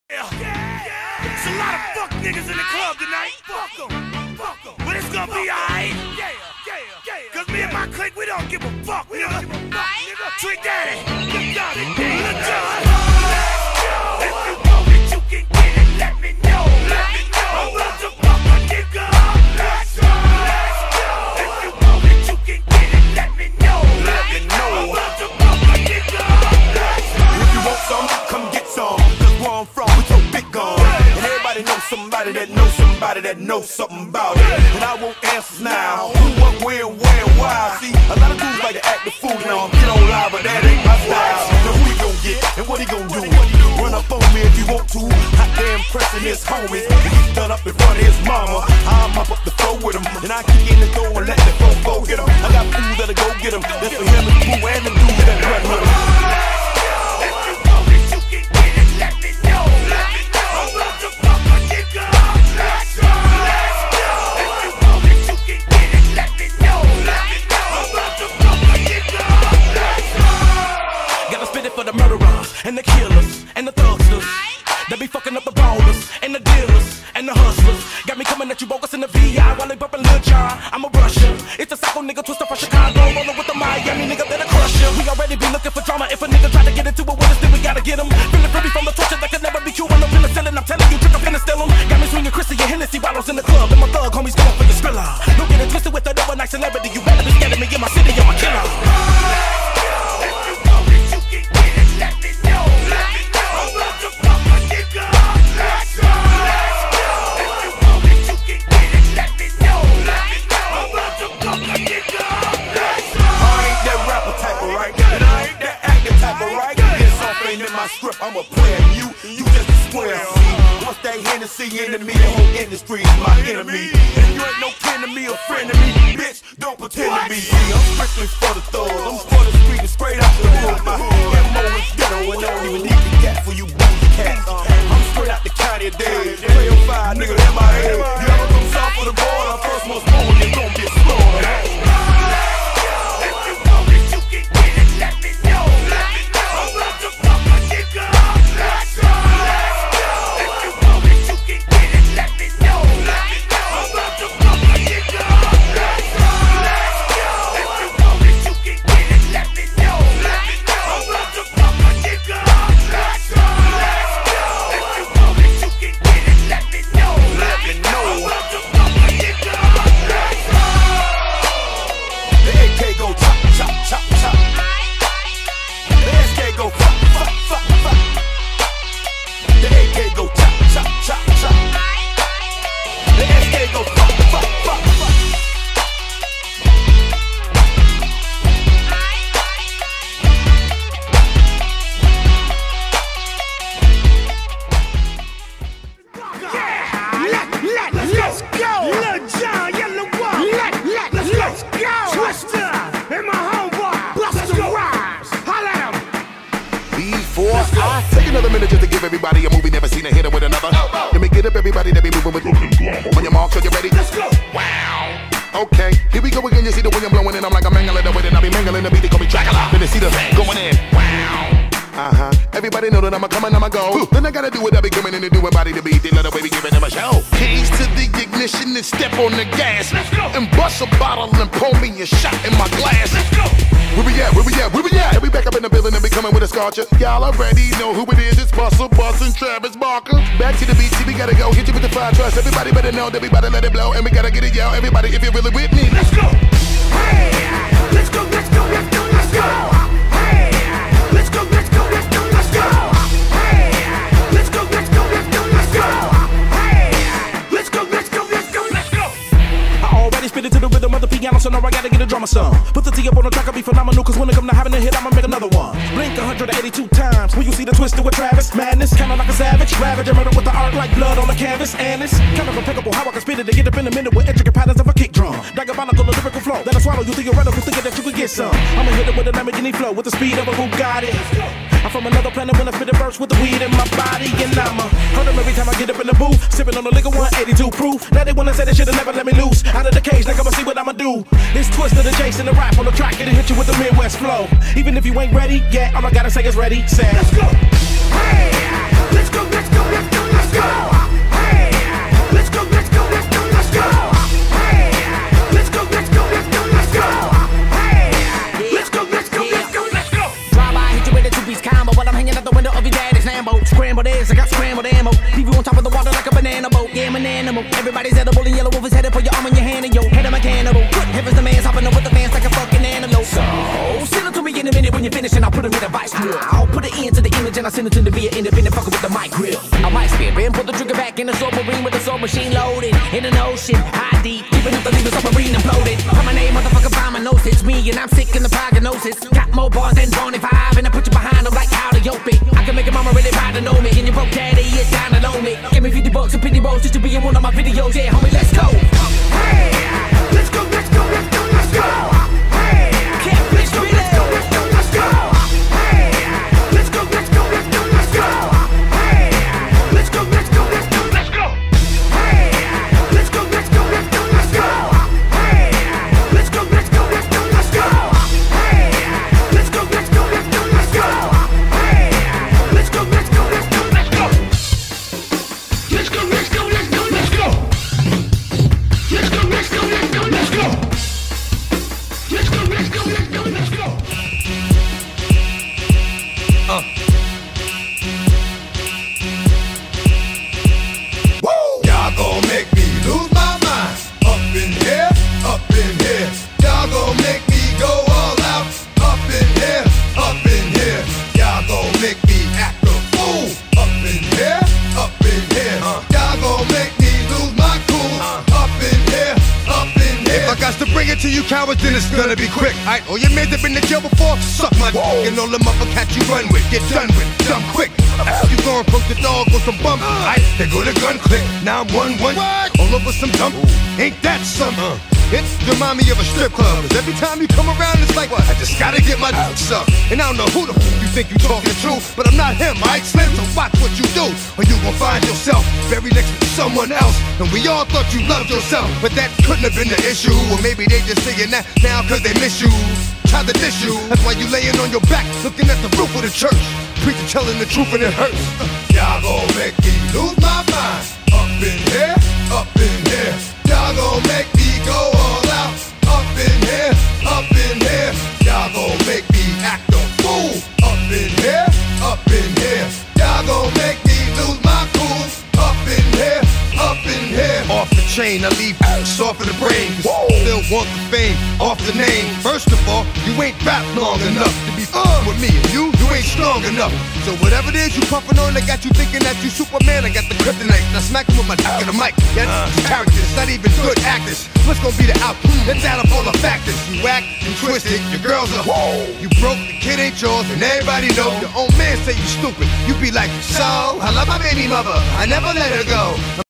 There's a lot of fuck niggas in the club tonight. Fuck them. But it's gonna be alright. Cause me and my clique, we don't give a fuck, nigga. Trick Daddy, Lil Jon. If you know that you can get it, let me know. I'm about to fuck a nigga. Let's go. If you know that you can get it, let me know. I'm about to fuck a nigga. If you want some, come get some. Cause where I'm from, we throw big guns. And everybody knows somebody that knows somebody that knows something about it. And I want answers now. Who, what, where, why? See, a lot of dudes like to act the fool now. Get on live, but that ain't my style. So who he gon' get and what he gon' do? Run up on me if you want to. Hot damn pressing his homies. He's done up in front of his mama. I'm up the floor with him. And I kick in the door and let the fofo get him. I got fools that'll go get him. That's for him and Boo and the dudes that run with him. If you know that you can get it, let me know. I'm about to fuck a nigga. Let's go. If you know that you can get it, let me know. I'm about to fuck a nigga. Let's go. Gotta spit it for the murderers and the killers and the thugsters. They be fucking up the ballers and the dealers and the hustlers. Got me coming at you bogus in the VI while they bumpin' Lil Jon. I'm a rusher. It's a psycho nigga twister from Chicago, rollin' with the Miami nigga that'll crush ya. We already be looking for drama. If a nigga try to get into it with us, then we gotta get him. Feeling free from the torture that could never be cured. No penicillin, I'm telling you, trick up in the still 'em. Got me swinging Chrissy and Hennessy bottles in the club, and my thug homies going for the spiller. Don't get it twisted with that overnight celebrity. You better be scared of me in my city, I'm a killer. If you know that you can get it, let me know. I'm about to fuck a nigga. Let's go. If you know that you can get it, let me know. I'm about to fuck a nigga. Let's go. I ain't that rapper type of right, and I ain't that actor type of right. This off ain't in my script, I'm a player. You just a square. Once that Hennessy into me, the whole industry is my enemy. And you ain't no kin to me or friend to me, bitch. Don't pretend to be. I'm strictly for the thugs. I'm for the street and straight out the hood. My MO is ghetto and I don't even need the gat for you boozy cats. I'm straight out the county dead. 305 nigga in my head. You ever come south of the border? First one's born, you're gon' get slaughtered. If you know that you can get it, let me know. I'm about to fuck a nigga. Let's go. If you know that you can get it, let me know. I'm about to fuck a nigga. Let's go. If you know that you can get it, let me know. I'm about to fuck a nigga. Let's go. If you know that you can get it, let me know. I'm about to fuck a nigga. Let's go. The AK go chop, chop, chop, chop. The SK go fuck, fuck, fuck, fuck. The AK go chop, chop, chop, chop. The SK go fuck, fuck, fuck, fuck. Let's go! Lil Jon, Yellow Wall! Let's go! Twister and my homeboy! Busta Rhymes! Holla at 'em! Before I take another minute just to give everybody a movie never seen a hitter with another. Let me get up everybody that be moving with. On your mark, so you ready? Let's go! Wow. Okay, here we go again. You see the wind blowing in. I'm like a mangling the wind and I be mangling the beat. They call me Dracula. Then they see the going in. Wow. Everybody know that I'm a come and I'm a go. Then I gotta do what I be coming in to do a body to beat. They let the baby giving them a show. Keys to the ignition and step on the gas. Let's go. And bust a bottle and pour me a shot in my glass. Let's go! Where we at? Where we at? Where we at? And we back up in the building and we coming with a scorcher. Y'all already know who it is. It's Busta Bus and Travis Barker. Back to the beat, see we gotta go. Hit you with the fire trust. Everybody better know that we about to let it blow. And we gotta get it, yo. Everybody, if you're really with me, Let's go! Hey! Let's go, let's go, let's go, let's go! Hey! Let's go, let's go, let's go, let's go! Hey! Let's go, let's go, let's go, let's go! Hey! Let's go, let's go, let's go, let's go! I already spit it to the rhythm of the piano, so now I gotta get a drummer some. Put the T up on the track, I'll be phenomenal, cause when it come to having a hit, I'ma make another one. Blink 182 times, when you see the twister with Travis. Madness, kinda like a savage, ravage and murder with the art like blood on the canvas. And it's kind of impeccable how I can spit it to get up in a minute with intricate patterns of a kick drum. Diabolical lyrical flow, that'll swallow you theoretical, thinking that you could get some. I'ma hit it with a Lamborghini flow, with the speed of a Bugatti. I'm from another planet when I spit a verse with the weed in my body. And I'ma hurt them every time I get up in the booth, sipping on the liquor 182 proof. Now they wanna say they should've never let me loose out of the cage, now come and see what I'ma do. It's Twister, the Jason, the rap on the track, and it hit you with the Midwest flow. Even if you ain't ready, yeah, all I gotta say is ready, set. Let's go! Hey! Let's go, let's go, let's go! I got scrambled ammo. Leave you on top of the water like a banana boat. Yeah, I'm an animal. Everybody's edible and yellow wolf is headed for your arm in your hand and yo head of my cannibal. Good heavens, the man's hopping up with the fans like a fucking antelope. So send it to me in a minute when you finish and I'll put him in a vice grill. I'll put an end to the image and I'll send it to the via independent fucker with the mic grill. I might spit and put the trigger back in the submarine with the soul machine loaded. In an ocean, high deep, keeping up the leaving submarine imploded. Come my name, motherfucker, by my nose, it's me and I'm sick in the prognosis. Got more bars than 25 and I put you behind them like how to yoke it. I can make a mama really proud to know me and your broke daddy is down to know me. Give me 50 bucks and 50 rolls just to be in one of my videos. Yeah, homie, let's go. Hey, let's go, let's go, let's go, let's go. Hey, can't bitch me let's go, let's go, let's go. Hey, let's go, let's go, let's go, let's go. Hey, let's go, let's go, let's go, let's go. Hey, let's go, let's go, let's go, let's go. Hey, let's go, let's go, let's go, let's go. Hey, let's go, let's go, let's go, let's go. Hey, let's go, let's go, let's go, let's go. Let's go, let's go, let's go, let's go. Let's go, let's go, let's go, let's go. Let's go, let's go, let's go, let's go. Y'all gon' make me lose my mind. Up in here, up in here. Y'all gon' make me go all out. Up in here, up in here. Y'all gon' make me act a fool. Up in here, up in here. Y'all gon' make me lose my cool. Up in here, up in here. If I got to bring it to you cowards, then it's gonna be quick. Aight, all your men that been in jail before, suck my dick. And all them other cats you run with, get done with, dumb quick. You gon' approach the dog with some bump. Aight, they go to gun click. Now I'm 1-1. All over some dump. Ain't that something? It remind me of a strip club. Cause every time you come around, it's like, I just gotta get my dukes up. And I don't know who the f you think you talking to, but I'm not him, aight, Slim? So watch what you do, or you gon' find yourself buried next to someone else. And we all thought you loved yourself, but that couldn't have been the issue. Or maybe they just saying that now cause they miss you. Tried to diss you, that's why you laying on your back, looking at the roof of the church. Preacher telling the truth and it hurts. Y'all gon' make me lose my mind. Up in here, up in here. Y'all gon' make me go all out. Up in here, up in here. Y'all gon' make me act a fool. Up in here, up in here. Y'all gon' make me lose my cool. Up in here, up in here. Off the chain, I leave soft in the brain. Still want the fame, off the name. First of all, you ain't rap long enough to be with me. And you ain't strong enough. So whatever it is you puffin' on, they got you thinking that you Superman. I got the kryptonite. Now smack him with my dick in the mic. Yeah, characters, not even good actors. What's gonna be the outcome? Let's add up all the factors. You act, you twisted, your girls are you broke, the kid ain't yours, and everybody know. Your own man say you stupid. You be like, so I love my baby mother, I never let her go.